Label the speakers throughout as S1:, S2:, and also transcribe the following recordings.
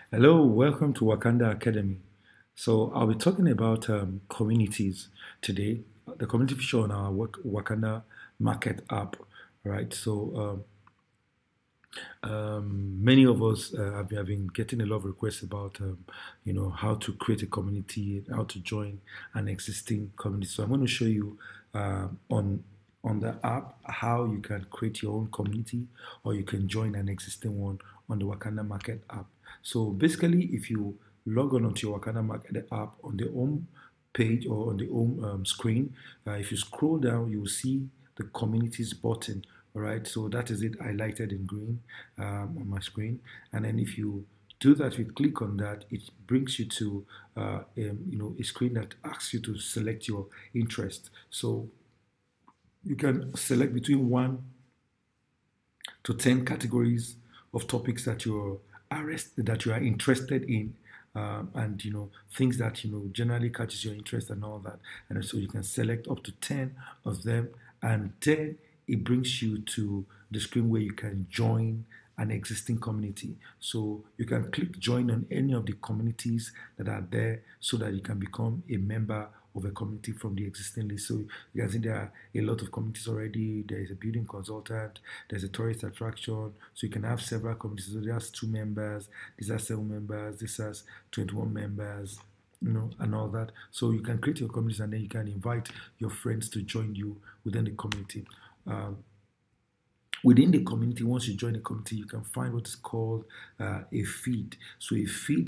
S1: Hello, welcome to Wakanda Academy. So I'll be talking about communities today, the community feature on our Wakanda Market app, right? So many of us have been getting a lot of requests about, how to create a community, how to join an existing community. So I'm going to show you on the app how you can create your own community or you can join an existing one on the Wakanda Market app. So basically, if you log on onto your Wakanda Market app on the home page or on the home screen, if you scroll down, you will see the communities button. All right, so that is it highlighted in green on my screen. And then if you do that, you click on that, it brings you to a screen that asks you to select your interest. So you can select between 1 to 10 categories of topics that that you are interested in, and things that generally catches your interest and all that. And so you can select up to 10 of them, and then it brings you to the screen where you can join an existing community. So you can click join on any of the communities that are there so that you can become a member of a community from the existing list. So you can see there are a lot of communities already. There is a building consultant, there's a tourist attraction. So you can have several communities. So there's 2 members, this has 7 members, this has 21 members, and all that. So you can create your communities and then you can invite your friends to join you within the community. Um, Within the community, once you join the community, you can find what is called a feed. So a feed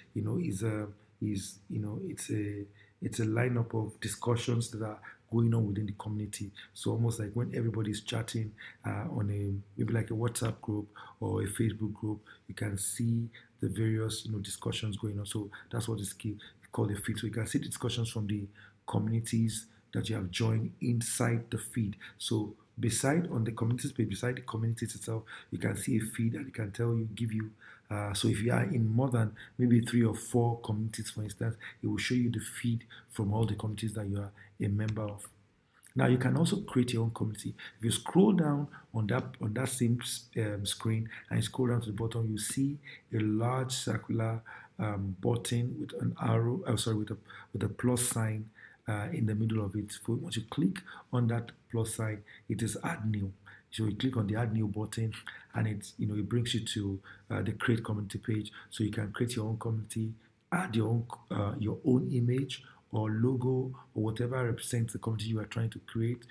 S1: it's a lineup of discussions that are going on within the community. So almost like when everybody's chatting on maybe like a WhatsApp group or a Facebook group, you can see the various discussions going on. So that's what is called a feed. So you can see the discussions from the communities that you have joined inside the feed. So beside on the communities page, beside the communities itself, you can see a feed and it can give you. So if you are in more than maybe 3 or 4 communities, for instance, it will show you the feed from all the communities that you are a member of. Now you can also create your own community. If you scroll down on that same screen and you scroll down to the bottom, you see a large circular button with an arrow. Sorry, with a plus sign in the middle of it. So once you click on that plus sign, it is add new. So you click on the add new button, and it brings you to the create community page. So you can create your own community, add your own image or logo or whatever represents the community you are trying to create.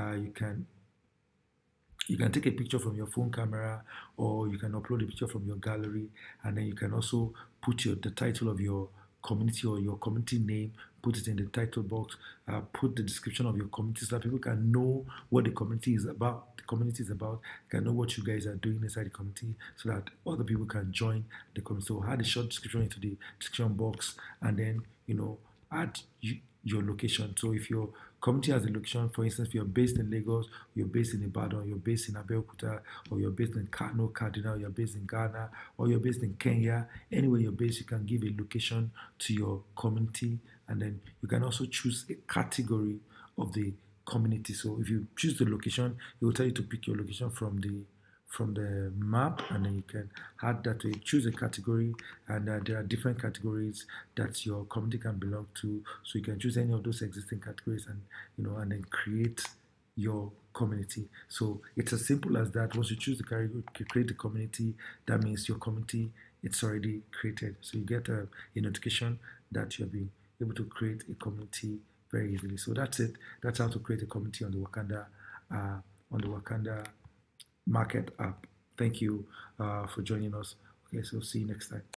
S1: You can take a picture from your phone camera, or you can upload a picture from your gallery, and then you can also put the title of your community or your community name, put it in the title box, put the description of your community so that people can know what the community is about. The community is about, can know what you guys are doing inside the community so that other people can join the community. So add a short description into the description box, and then add your location. So if your community has a location, for instance, if you're based in Lagos, you're based in Ibadan, you're based in Abeokuta, or you're based in Kano, Cardinal, you're based in Ghana, or you're based in Kenya, anywhere you're based, you can give a location to your community, and then you can also choose a category of the community. So if you choose the location, it will tell you to pick your location from the map, and then you can add that to it. Choose a category, and there are different categories that your community can belong to. So you can choose any of those existing categories, and then create your community. So it's as simple as that. Once you choose the category, create the community, that means your community it's already created. So you get a notification that you'll be able to create a community very easily. So that's it. That's how to create a community on the Wakanda Market app. Thank you for joining us. Okay, so see you next time.